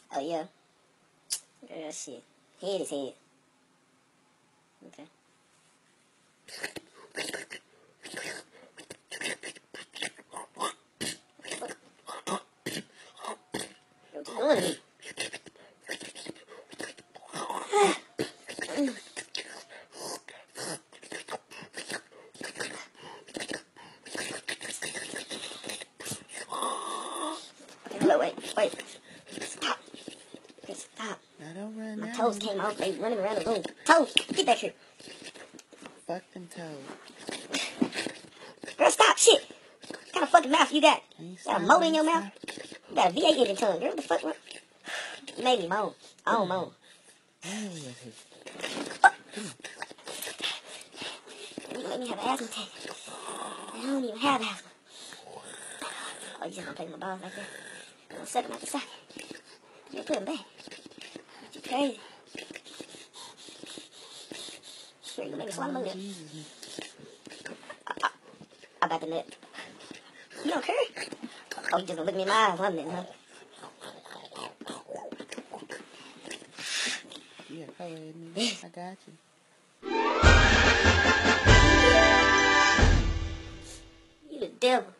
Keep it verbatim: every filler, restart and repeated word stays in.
Oh, yeah. Yeah, shit. Head is head. Okay. What you doing to me? Okay, hold on, wait, wait. Stop. Okay, stop. Now don't run My out. toes came off. They running around the room. Toes, get back here. Fuck them toes. Girl, stop. Shit. What kind of fucking mouth you got? Ain't Got a stop, motor in ain't your mouth? stop. You got a V eight engine tongue. Girl, what the fuck? What? You made me moan. I don't moan. You let me have an asthma attack. I don't even have asthma. Oh, you just gonna play with my balls like that? I'm gonna suck them out the socket. You put them back. You crazy. Here, you gonna make me swallow my lip. I, I, I got the nut. You don't care? Oh, you just gonna look me in my eyes, one minute, huh? Yeah, color in me. I got you. You the devil.